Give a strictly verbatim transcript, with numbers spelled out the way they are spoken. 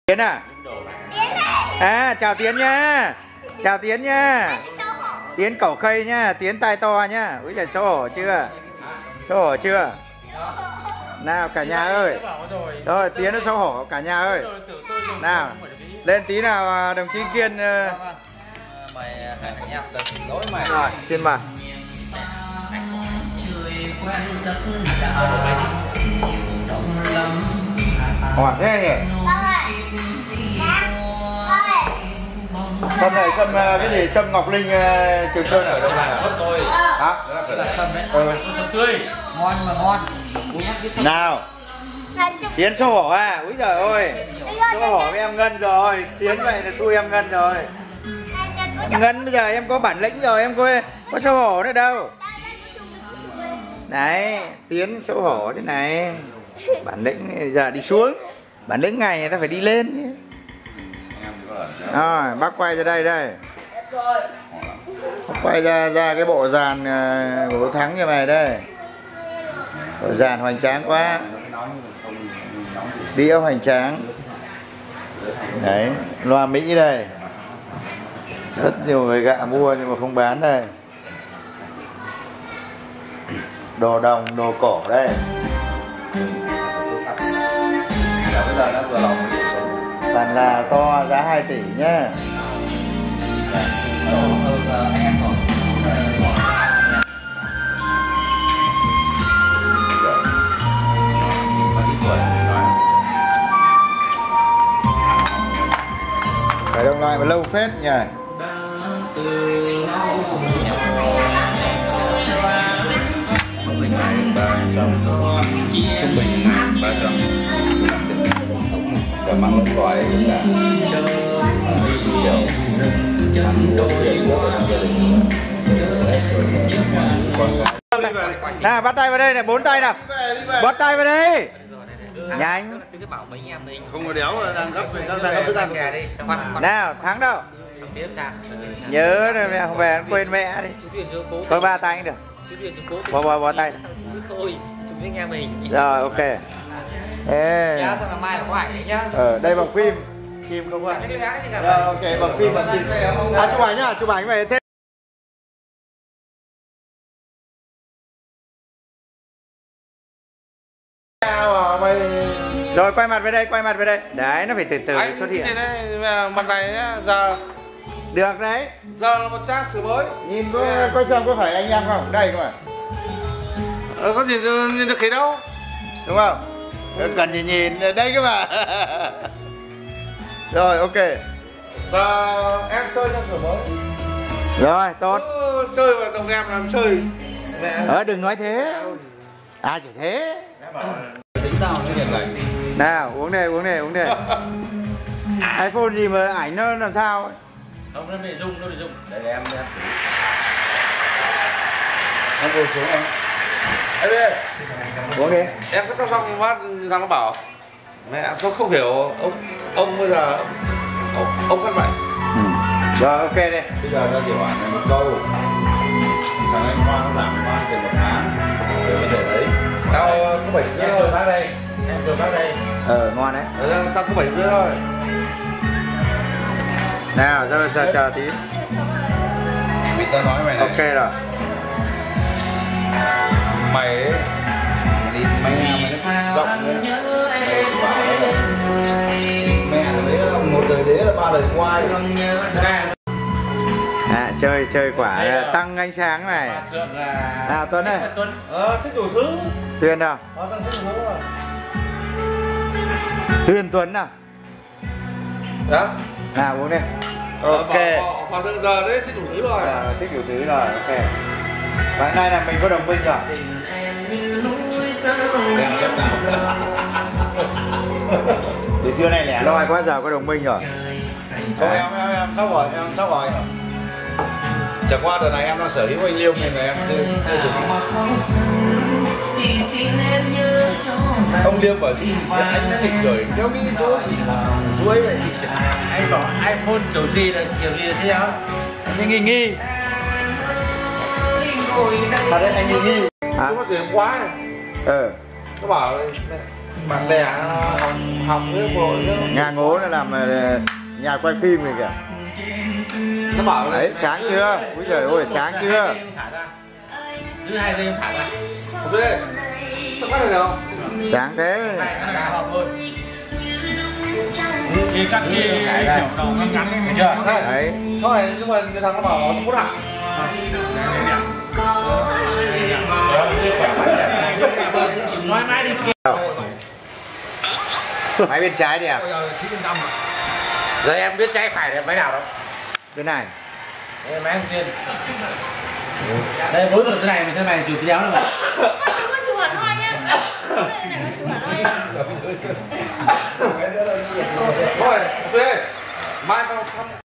Tiến à? À, chào Tiến nha. Chào Tiến nha. Tiến cẩu khây nhá, Tiến tai to nhá. Úi giời, xấu hổ chưa? Xấu hổ chưa? Nào cả nhà ơi. Rồi, Tiến nó xấu hổ cả nhà ơi. Nào, lên tí nào đồng chí Kiên. Mày hai thằng em tật lỗi mày. Rồi, xin mời. Hoảng thế nhỉ? Sâm này, sâm cái gì? Sâm Ngọc Linh uh, Trường Sơn ở đâu này? Hả? Đó là sâm đấy. Ừ. Sâm tươi. Ngon mà ngon. Nào. Tiến xấu hổ à? Úi giời ơi. Xấu hổ với em Ngân rồi. Tiến vậy là tôi em Ngân rồi. Ngân bây giờ em có bản lĩnh rồi, em có có xấu hổ nữa đâu. Đấy, Tiến xấu hổ thế này. Bản lĩnh giờ đi xuống. Bản lĩnh ngày người ta phải đi lên. Rồi, bác quay ra đây đây. Bác quay ra ra cái bộ dàn của bố Thắng như này đây. Bộ dàn hoành tráng quá. Đĩa hoành tráng. Đấy, loa Mỹ đây. Rất nhiều người gạ mua nhưng mà không bán đây. Đồ đồng, đồ cổ đây. Đàn là to giá hai tỷ nhá. Phải đông lại mà lâu phết nhỉ. Trung bình ba trăm. Cả măng một gói cũng là nào, bắt tay vào đây này, bốn tay nào, bắt tay vào đây, nhanh. Không có đéo đang gấp đang gấp thức ăn. Nào, Thắng đâu? Nhớ rồi mẹ không về quên mẹ đi. Thôi ba tay cũng được. Bỏ bỏ bỏ tay. Rồi ok. Ê. Ờ, đây bằng phim. Phim đúng không? Rồi ok, bằng phim bằng phim. À, chụp ảnh nhá, chụp ảnh về thế. Rồi quay mặt về đây, quay mặt về đây. Đấy, nó phải từ từ anh xuất hiện. Mặt này nhá, giờ được đấy. Giờ là một trang sử mới. Nhìn có coi xem có phải anh em không? Đây không ạ? Ờ, có gì nhìn được khí đâu. Đúng không? Cần gì nhìn đây cơ mà. Rồi ok. Giờ em chơi trang sử mới. Rồi tốt. Ừ, chơi vào đồng em làm chơi. Ờ đừng nói thế. À chỉ thế. Tính sao cái điện này. Nào uống đây, uống đây, uống đây. iPhone gì mà ảnh nó làm sao ấy? Không, nó bị rung, nó bị rung. Đây để em em thử. Em ngồi xuống không? Em đi. Uống đi. Em có tao xong phát thằng nó bảo mẹ tôi không hiểu ông ông bây giờ ông, ông cắt vậy. Ừ. Rồi ok đi. Bây giờ ra chỉ hỏi này một câu. Thằng anh Khoa nó giảm ba tiền một tháng. Để vấn đề đấy. Tao có bảy rưỡi thôi. Bác đây. Em vừa bác đây. Ờ ngon đấy. Ờ, tao có bảy rưỡi thôi. Nào giờ chờ chờ tí. Vì tao nói mày này. Ok rồi. Mày ấy, đi mày mày nó rộng đấy. Mày bảo là mẹ đấy một đời đấy là ba đời qua. À, chơi chơi quả tăng ánh sáng này. Nào Tuấn ơi. Ờ, thích đủ thứ. Tuyên nào. Ờ, tao thích đủ thứ rồi. Tuyên Tuấn nào. Đó. Nào uống đi. Ok. Khoảng giờ đấy thích đủ thứ rồi. À, thích đủ thứ rồi, ok. Và hôm nay là mình có đồng minh rồi. Từ xưa này lẻ loi quá, giờ có đồng minh rồi. Không, em em em sắp rồi, em sắp rồi. Chẳng qua đợt này em đang sở hữu anh Liêu này mà em chưa được. Ông Liêu bảo gì? Anh đã nghịch rồi, kéo đi thôi. Đuối vậy. Anh bảo iPhone kiểu gì là kiểu gì là thế nào? Anh nghi nghi. Thật đấy, anh nghi nghi. Chúng nó tiền quá. Ừ. Nó bảo bạn bè học với bộ Nhà Ngố nó làm nhà quay phim này kìa. nó bảo Đấy, sáng chưa? Úi giời ơi, sáng chưa? giữ hai giây em thả ra. Không biết tao bắt được không? Sáng thế. Cái cắt cái kiểu đầu ngắn ngắn ấy chưa? Đấy. Không phải nhưng mà người thằng nó bảo nó phút à? Nói mãi đi kia. Máy bên trái đi à? Giờ em biết trái phải là máy nào đâu? Bên này. Đây máy tiên. Đây bối rồi cái này mình sẽ mày chụp video nữa mà. Con chụp hẳn hoi nhá. Cái này con chụp hẳn hoi nhá. Thôi, ok. Mai tao thăm